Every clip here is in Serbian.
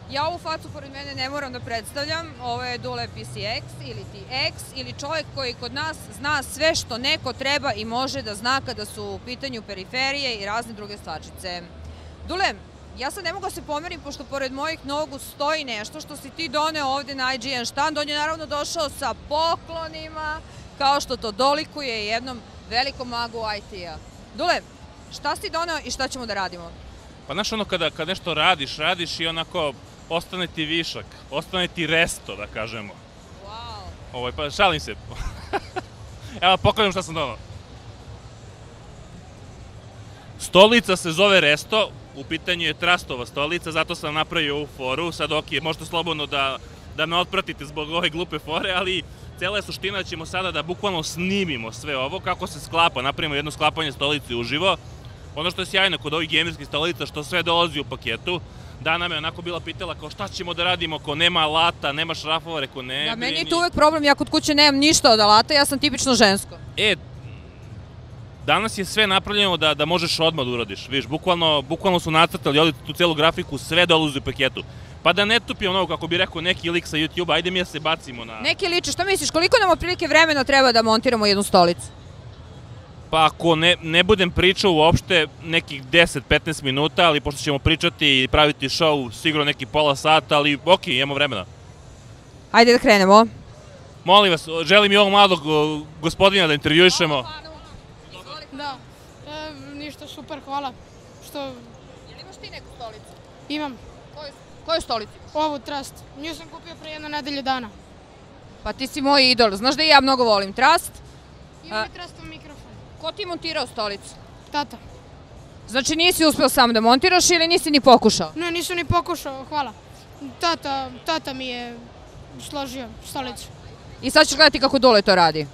Ja ovu facu pored mene ne moram da predstavljam, ovo je Dule PCX ili ti X ili čovjek koji kod nas zna sve što neko treba i može da zna kada su u pitanju periferije i razne druge stvarčice. Dule, ja sad ne mogu da se pomerim pošto pored mojih nogu stoji nešto što si ti doneo ovde na IGN štand. On je naravno došao sa poklonima, kao što to dolikuje jednom velikom magu IT-a. Dule, šta si doneo i šta ćemo da radimo? Pa znaš ono kada nešto radiš i onako ostane ti višak, ostane ti resto, da kažemo. Wow. Pa šalim se. Evo pokažem šta sam donao. Stolica se zove resto, u pitanju je trastova stolica, zato sam napravio ovu foru. Sad ok, možete slobodno da me otpratite zbog ove glupe fore, ali cela je suština da ćemo sada da bukvalno snimimo sve ovo, kako se sklapa, napravimo jedno sklapanje stolice uživo. Ono što je sjajno kod ovih gamerskih stolica, što sve dolazi u paketu. Dana me onako bila pitala kao šta ćemo da radimo ako nema alata, nema šrafova, rekao ne. Da, meni je to uvek problem, ja kod kuće nemam ništa od alata, ja sam tipično žensko. Danas je sve napravljeno da možeš odmah da uradiš, viš, bukvalno su nacrtali ovdje tu celu grafiku, sve dolazi u paketu. Pa da ne tupi ono, kako bi rekao neki lik sa YouTube, ajde mi da se bacimo na... Neki liče, šta misliš, koliko nam otprilike vremena treba da montiramo jednu stolicu? Pa ako ne budem pričao uopšte nekih 10-15 minuta, ali pošto ćemo pričati i praviti show sigurno neki pola sata, ali ok, imamo vremena. Ajde da krenemo. Molim vas, želim i ovog mladog gospodina da intervjuišemo. Da, ništa, super, hvala. Jel imaš ti neku stolicu? Imam. Koju stolicu? Ovu Trust. Nju sam kupio pre 1 nedelju dana. Pa ti si moj idol, znaš da i ja mnogo volim Trust. Imam i Trustov mikrofon. Ko ti montirao stolicu? Tata. Znači nisi uspio sam da montiraš ili nisi ni pokušao? Ne, nisam ni pokušao, hvala. Tata mi je složio stolicu. I sad ćeš gledati kako Dule to radi.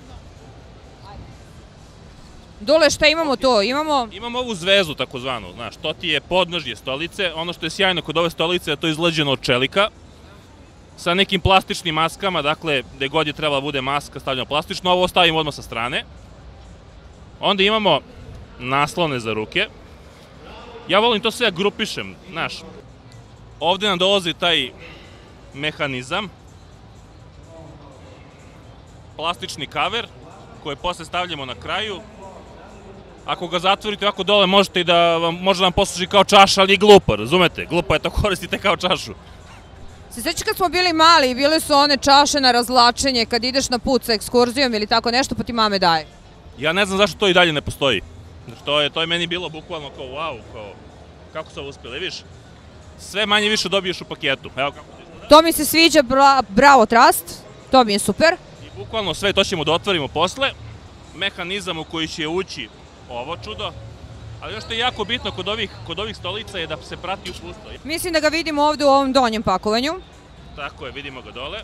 Dule, šta imamo to? Imamo ovu zvezdu takozvanu, znaš, to ti je podnožje stolice. Ono što je sjajno kod ove stolice je to izleđeno od čelika sa nekim plastičnim maskama, dakle, gde god je trebala bude maska stavljeno plastično, ovo ostavimo odmah sa strane. Onda imamo naslone za ruke. Ja volim to sve da grupišem, znaš. Ovde nam dolazi taj mehanizam, plastični kaver, koji posle stavljamo na kraju. Ako ga zatvorite ovako dole, može da vam posluži kao čaša, ali je glupo, razumete? Glupo je to koristite kao čašu. Se sjećaš kad smo bili mali, bile su one čaše na razvlačenje, kad ideš na put sa ekskurzijom ili tako nešto, pa ti mame daje. Ja ne znam zašto to i dalje ne postoji. To je meni bilo bukvalno kao wow, kako su ovo uspjeli, viš? Sve manje više dobiješ u paketu. Evo kako to izgleda. To mi se sviđa, bravo Trust, to mi je super. I bukvalno sve to ćemo da otvorimo posle. Mehanizam u koji će ući ovo čudo. Ali još što je jako bitno kod ovih stolica je da se prati upustvo. Mislim da ga vidimo ovde u ovom donjem pakovanju. Tako je, vidimo ga dole.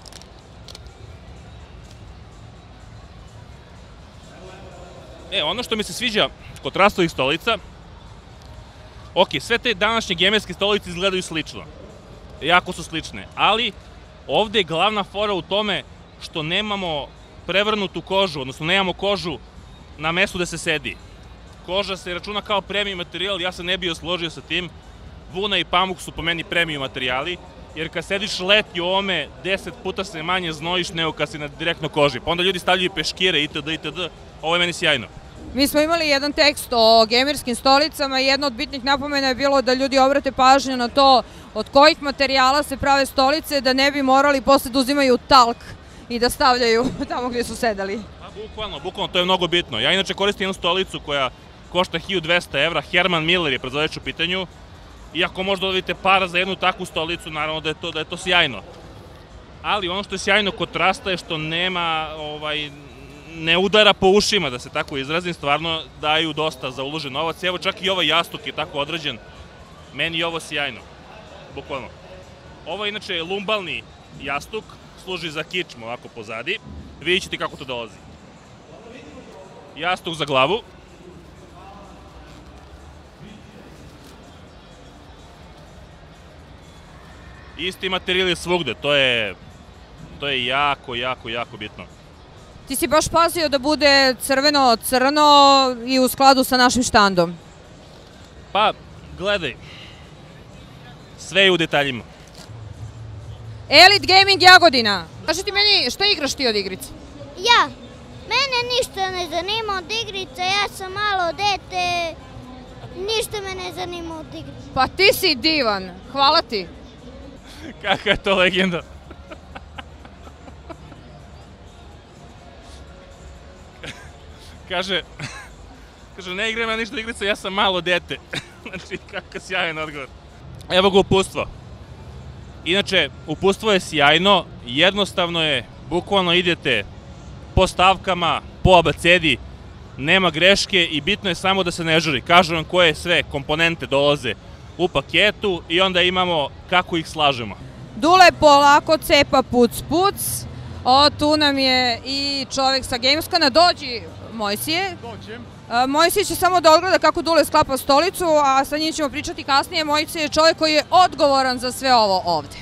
Ono što mi se sviđa kod Trustovih stolica, ok, sve te današnje gamerske stolice izgledaju slično. Jako su slične, ali ovde je glavna fora u tome što nemamo prevrnutu kožu, odnosno nemamo kožu na mestu gde se sedi. Koža se računa kao premium materijal, ja se ne bih složio sa tim. Vuna i pamuk su po meni premium materijali, jer kad sediš leti u ovome, 10 puta se manje znojiš nego kad si na direktno koži. Pa onda ljudi stavljaju peškire itd. Ovo je meni sjajno. Mi smo imali jedan tekst o gamerskim stolicama i jedna od bitnih napomena je bilo da ljudi obrate pažnju na to od kojih materijala se prave stolice, da ne bi morali posle da uzimaju talk i da stavljaju tamo gdje su sedali. Bukvalno, to je mnogo bitno. Ja inače koristim jednu stolicu koja košta 1200 evra, Herman Miller je proizvođač u pitanju. Iako možda dobijete para za jednu takvu stolicu, naravno da je to sjajno. Ali ono što je sjajno kod Trusta je što ne udara po ušima, da se tako izrazim, stvarno daju dosta za uložen novac. Evo čak i ovaj jastuk je tako određen. Meni je ovo sjajno, bukvalno. Ovo je inače lumbalni jastuk, služi za kičmu ovako pozadi. Vidjet ćete kako to dolazi. Jastuk za glavu. Isti materijal je svugde, to je jako bitno. Ti si baš pazio da bude crveno-crno i u skladu sa našim štandom. Pa, gledaj, sve je u detaljima. Elite Gaming Jagodina. Kaži ti meni, šta igraš ti od igrice? Ja, mene ništa ne zanima od igrice, ja sam malo dete, ništa me ne zanima od igrice. Pa ti si divan, hvala ti. Kakva je to legenda? Kaže, ne igram ja ništa igrice, ja sam malo dete. Znači, kakav sjajan odgovor. Evo ga upustvo. Inače, upustvo je sjajno, jednostavno je, bukvalno idete po stavkama, po abecedi, nema greške i bitno je samo da se ne žuri. Kažu vam koje sve komponente dolaze u paketu i onda imamo kako ih slažemo. Dule polako cepa puc. Tu nam je i čovek sa Gameskana. Dođi, Mojsije. Dođem. Mojsije će samo da odgleda kako Dule sklapa stolicu, a sa njim ćemo pričati kasnije. Mojsije je čovek koji je odgovoran za sve ovo ovde.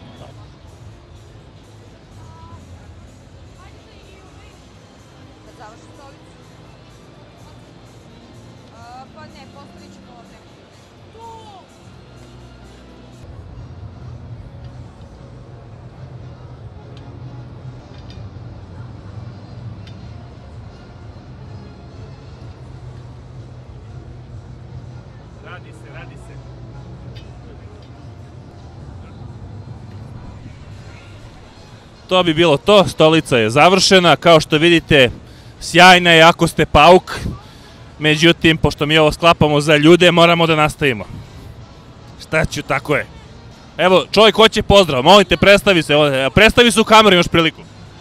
Pa ne, postavit ćemo ovde. Radi se. To bi bilo to, stolica je završena, kao što vidite sjajna je ako ste pauk, međutim, pošto mi ovo sklapamo za ljude, moramo da nastavimo. Šta ću, tako je. Evo, čovjek hoće pozdrav, molim te, predstavi se u kameru, imaš priliku.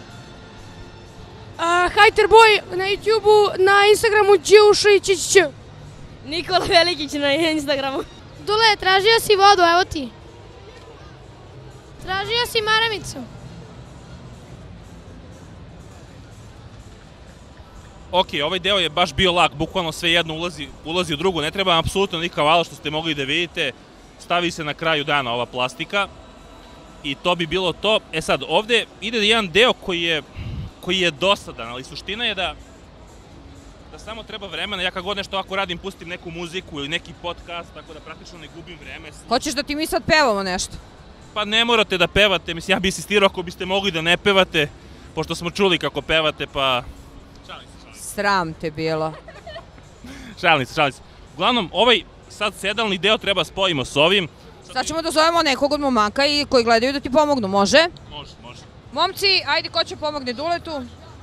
Hajterboy na YouTube-u, na Instagramu Đušić. Nikola Velikić na Instagramu. Dule, tražio si vodu, evo ti. Tražio si maramicu. Ok, ovaj deo je baš bio lak, bukvalno sve jedno ulazi u drugu, ne treba apsolutno nikakav vala što ste mogli da vidite, stavi se na kraju dana ova plastika i to bi bilo to. E sad, ovde ide jedan deo koji je dosadan, ali suština je da samo treba vremena, ja kad god nešto ovako radim, pustim neku muziku ili neki podcast, tako da praktično ne gubim vreme. Hoćeš da ti mi sad pevamo nešto? Pa ne morate da pevate, mislim, ja bi insistirao ako biste mogli da ne pevate, pošto smo čuli kako pevate, pa... Sram te bilo. Šalim se. Uglavnom, ovaj sad sedalni deo treba spojimo s ovim. Sad ćemo da zovemo nekog od momaka i koji gledaju da ti pomognu, može? Može. Momci, ajde, ko će pomogne Duletu?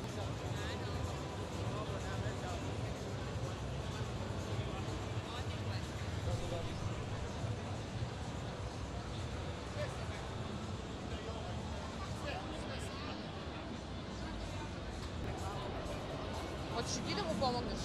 Hoćeš i ti da mu pomogneš?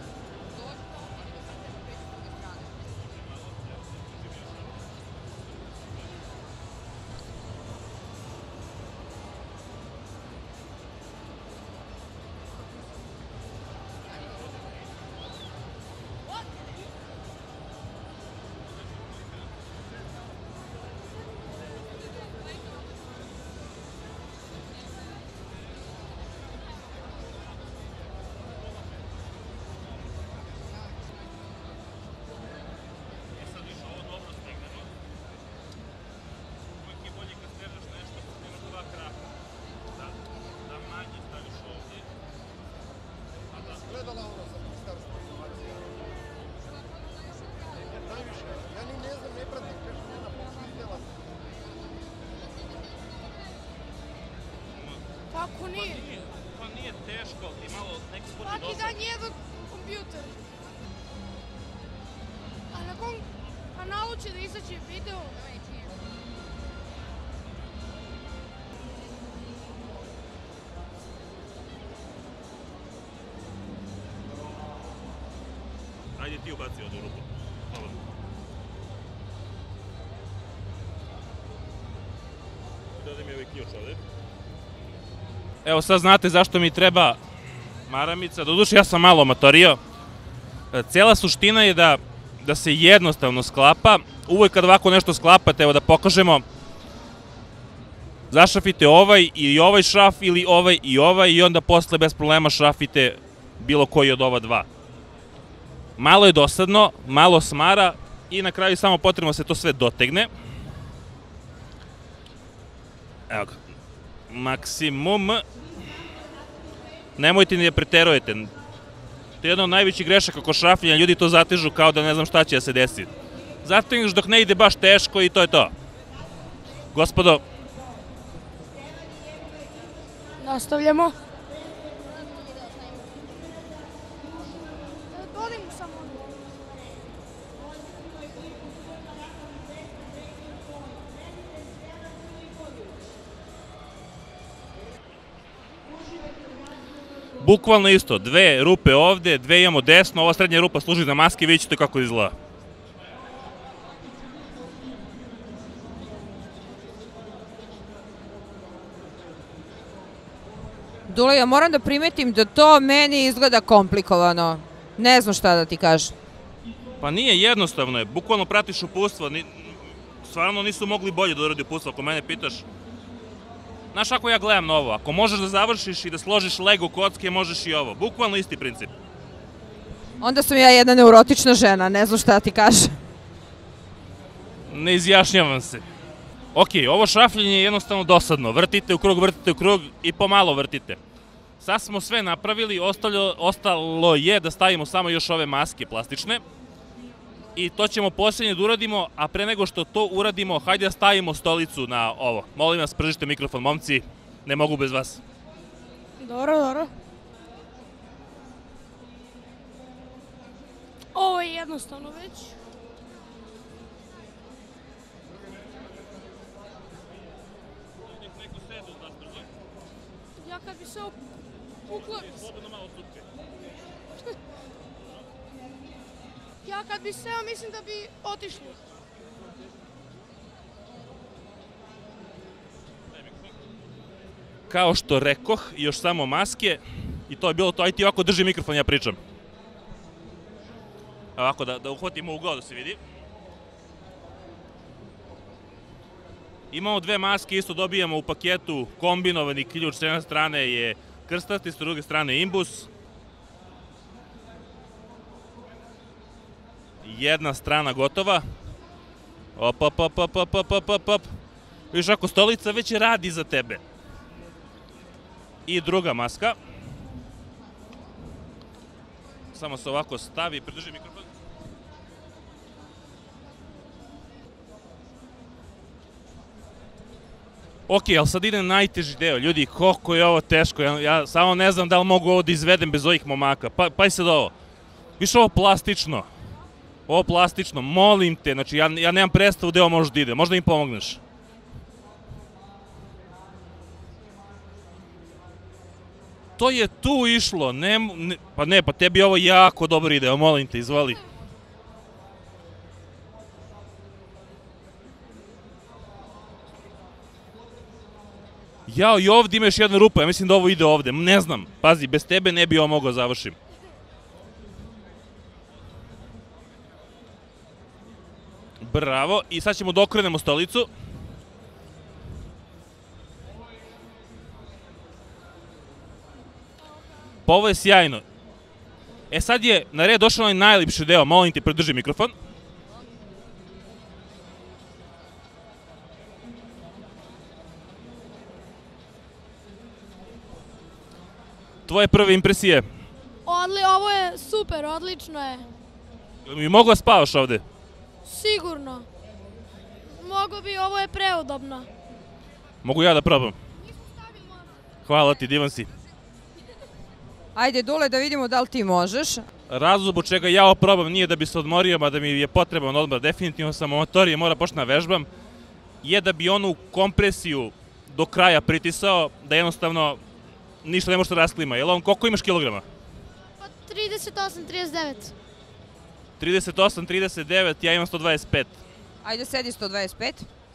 Gledala ono za Ministarstvo informacija. Najviše, ja ni ne znam, ne pratim, kaže njena posljedela. Kako nije? Pa nije teško, ti malo neki spod i Svaki dosad. dan jedan kompjuter. A nakon kanalu će da izaći video. Ajde ti ubaci ovdje u ruku. Dobro. Dodaj mi ovaj ključ ovdje. Evo sad znate zašto mi treba maramica. Doduše ja sam malo amatorio. Cijela suština je da se jednostavno sklapa. Uvijek kad ovako nešto sklapate, evo da pokažemo, zašrafite ovaj i ovaj šraf ili ovaj i onda posle bez problema šrafite bilo koji od ova dva. Malo je dosadno, malo smara i na kraju samo potrebno se to sve dotegne. Evo ga. Maksimum. Nemojte ni da preterujete. To je jedna od najvećih grešaka oko šrafljenja, ljudi to zatežu kao da ne znam šta će da se desi. Zategneš dok ne ide baš teško i to je to. Gospodo, Nastavljamo. bukvalno isto, dve rupe ovde, dve imamo desno, ova srednja rupa služi za maske, vidjet ćete kako izgleda. Dule, ja moram da primetim da to meni izgleda komplikovano. Ne znam šta da ti kažem. Pa nije, jednostavno je, bukvalno pratiš uputstva, stvarno nisu mogli bolje da uradi uputstva, ako mene pitaš. Znaš, ako ja gledam na ovo, ako možeš da završiš i da složiš Lego kocke, možeš i ovo. Bukvalno isti princip. Onda sam ja jedna neurotična žena, ne znam šta da ti kažem. Ne izjašnjavam se. Ok, ovo šrafljenje je jednostavno dosadno. Vrtite u krug i pomalo vrtite. Sad smo sve napravili, ostalo je da stavimo samo još ove maske plastične. I to ćemo posljednje da uradimo, a pre nego što to uradimo, hajde da stavimo stolicu na ovo. Molim vas, pržite mikrofon, momci, ne mogu bez vas. Dobro, dobro. Ovo je jednostavno već. Ja kad bi se upukla... Ja kad bi seo, mislim da bi otišli. Kao što rekoh, još samo maske, i to je bilo to, aj ti ovako drži mikrofon, ja pričam. Ovako, da uhvatimo ugao da se vidi. Imamo dve maske, isto dobijamo u paketu kombinovani ključ, s jedne strane je krstasti, s druge strane imbus. Jedna strana gotova. Op, op, op, op, op, op, op, op. Viš, ako stolica već radi za tebe. I druga maska. Samo se ovako stavi, pridrži mikrofon. Ok, ali sad ide najteži deo. Ljudi, koliko je ovo teško. Ja samo ne znam da li mogu ovo da izvedem bez ovih momaka. Pa sad ovo. Viš, ovo plastično. Ovo plastično, molim te, znači ja nemam predstavu gde ovo može da ide, možda im pomogneš. To je tu išlo, pa tebi ovo jako dobro ide, molim te, izvoli. Jao, i ovdje imaš jedna rupa, ja mislim da ovo ide ovde, ne znam, pazi, bez tebe ne bi ovo mogao završim. Bravo, i sad ćemo da okrenemo stolicu. Pa ovo je sjajno. E sad je na red došao onaj najljepši deo, molim te, pridrži mikrofon. Tvoje prve impresije? Ovo je super, odlično je. Mi mogu da spavaš ovde? Sigurno. Mogu bi, ovo je preudobno. Mogu ja da probam? Hvala ti, divan si. Ajde, Dule, da vidimo da li ti možeš. Razlog zbog čega ja ovo probam nije da bi se odmorio, ma da mi je potreban odmor, definitivno sam amatorije, mora početi na vežbam, je da bi onu kompresiju do kraja pritisao, da jednostavno ništa ne može da rasklima. Jel on, koliko imaš kilograma? Pa 38, 39. 38, 39, ja imam 125. Ajde, sedi 125.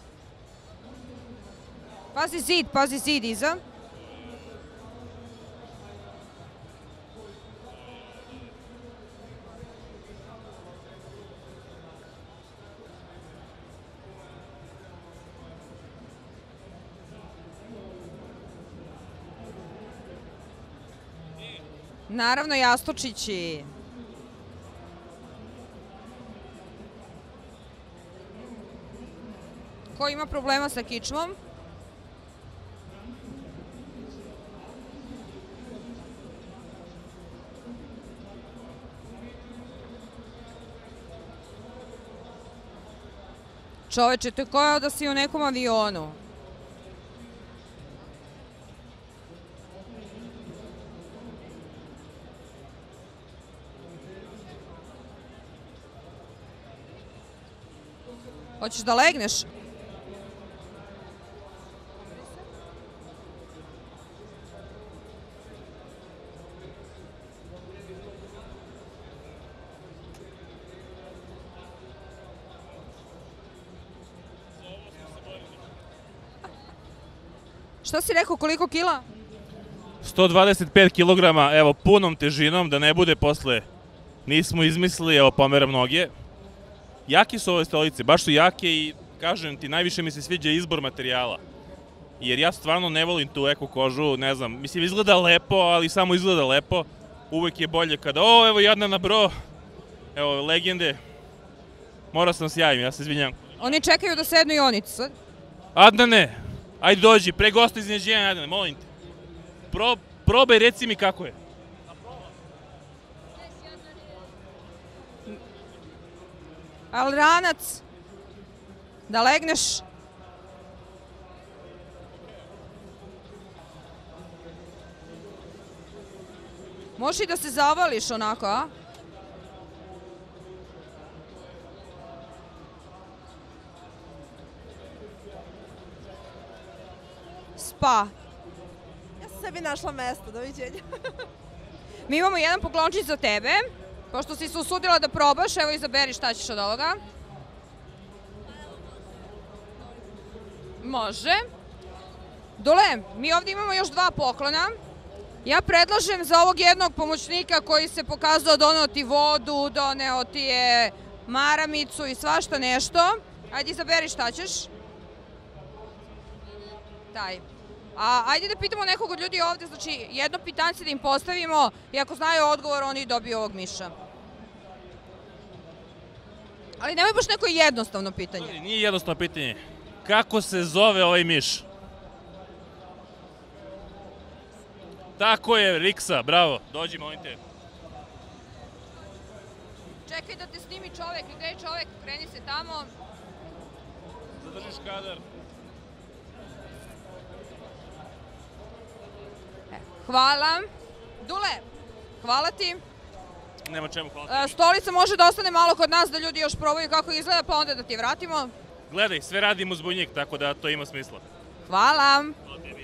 Pazi zid iza. Naravno, jastučići. Ko ima problema sa kičmom? Čoveče, to je kao da si u nekom avionu. Hoćeš da legneš? Šta si rekao, koliko kila? 125 kg, evo, punom težinom, da ne bude posle nismo izmislili, evo, pomeram noge. Jake su ove stolice, baš su jake i, kažem ti, najviše mi se sviđa izbor materijala. Jer ja stvarno ne volim tu eko kožu, ne znam, mislim, izgleda lepo, ali samo izgleda lepo. Uvek je bolje kada, evo Jadnana bro, evo, legende. Morao sam sjajim, ja se izvinjam. Oni čekaju da sednu i oni sad. Adnane, ajde dođi, pre gosta iznenađenja, Adnane, molim te. Probaj, reci mi kako je. Ali ranac, da legneš. Možeš i da se zavališ onako, a? Spa. Ja sam sebi našla mesto, doviđenja. Mi imamo jedan poklončić za tebe. Pošto si se usudila da probaš, evo izaberi šta ćeš od ovoga. Može. Dule, mi ovdje imamo još 2 poklona. Ja predlažem za ovog jednog pomoćnika koji se pokazao doneo ti vodu, doneo ti je maramicu i svašta nešto. Ajde izaberi šta ćeš. Taj. Ajde da pitamo nekog od ljudi ovdje, znači jedno pitanje da im postavimo i ako znaju odgovor oni dobiju ovog miša. Ali nemoj baš neko jednostavno pitanje. Nije jednostavno pitanje. Kako se zove ovaj miš? Tako je, Riksa, bravo. Dođi, molim te. Čekaj da te snimi čovek. Gde je čovek? Kreni se tamo. Zadržiš kadar. Hvala. Dule, hvala ti. Nema čemu, hvala ti. Stolica može da ostane malo kod nas da ljudi još probaju kako izgleda, pa onda da ti vratimo. Gledaj, sve radimo zbog njih, tako da to ima smisla. Hvala. Hvala ti.